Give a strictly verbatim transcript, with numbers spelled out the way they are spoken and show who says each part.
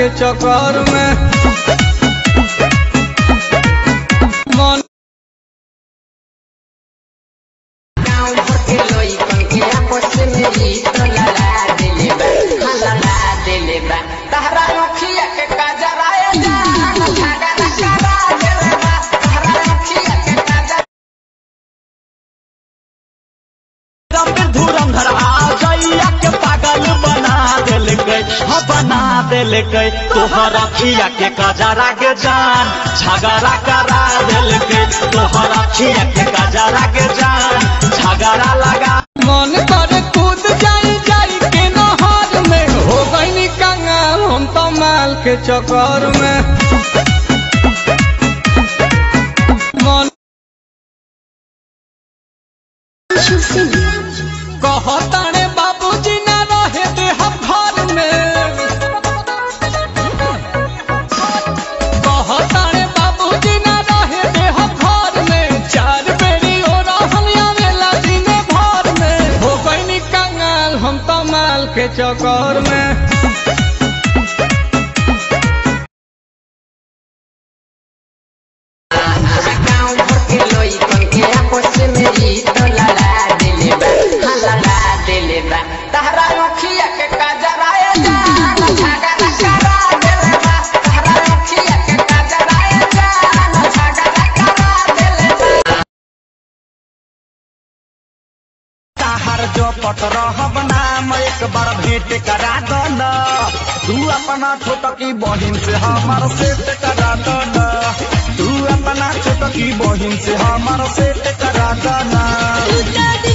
Speaker 1: के चक्कर में मन
Speaker 2: गाँव भर के लइकन के आपस में गीत लड़ा देले बा, हाँ लड़ा देले बा। तहरा अखिया के काजराए जान झगड़ा करा देले बा, तहरा अखिया के काजरा
Speaker 3: धुरंधर आ जइया के पागल बना देले गई, हाँ बना देले गई। तोहर अखिया के काजरा के जान झगड़ा करा देले गई, तोहर अखिया के काजरा के जान झगड़ा लगा।
Speaker 1: मन करे कूद जाई जाई के नहर में, हो गई कंगाल हम तो माल के चक्कर में मन कहताने बाबूजी ना रहे दे हम घर में, कहताने बाबूजी ना रहे दे हम घर में। चार बेरी हो रहल आवेला दिन भर में, हो गई कंगाल हम तो माल के चक्कर में।
Speaker 2: गाँव भर के लइकन के आपस में गीत लड़ा देले बा, हाँ लड़ा देले बा। तहरा अखिया के काजराए जान झगड़ा करा देले बा, तहरा अखिया के काजराए जान झगड़ा करा देले बा।
Speaker 3: ताहर जो पट रहब नाम एक बार भेंट करा दो न, तू अपना छोटकी बहिन से हमार सेट करा दो न, तू अपना छोटकी बहिन से हमार सेट करा दो न।